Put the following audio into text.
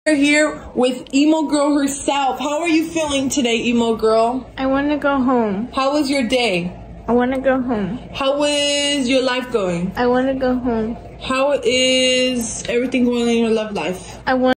We're here with emo girl herself. How are you feeling today, emo girl? I want to go home. How was your day? I want to go home. How is your life going? I want to go home. How is everything going in your love life? I want